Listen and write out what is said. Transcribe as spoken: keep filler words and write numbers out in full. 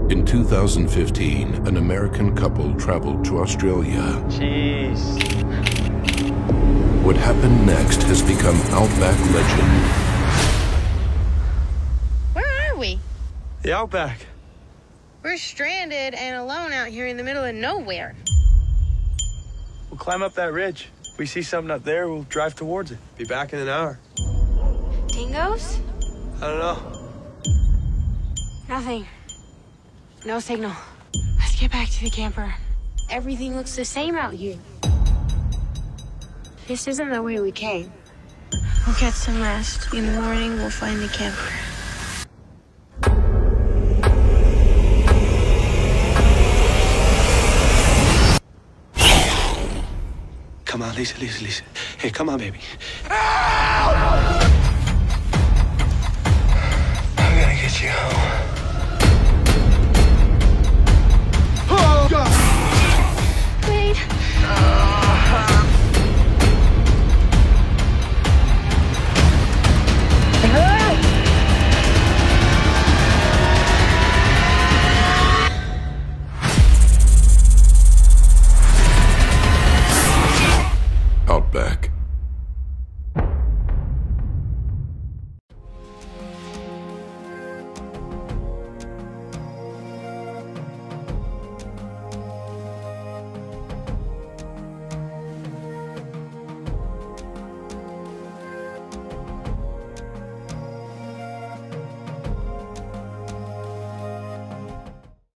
In two thousand fifteen, an American couple traveled to Australia. Jeez. What happened next has become Outback legend. Where are we? The Outback. We're stranded and alone out here in the middle of nowhere. We'll climb up that ridge. If we see something up there, we'll drive towards it. Be back in an hour. Dingoes? I don't know. Nothing. No signal. Let's get back to the camper. Everything looks the same out here. This isn't the way we came. We'll get some rest. In the morning, we'll find the camper. Come on, Lisa, Lisa, Lisa. Hey, come on, baby. I'm gonna get you home. Oh, God! Wait. Outback.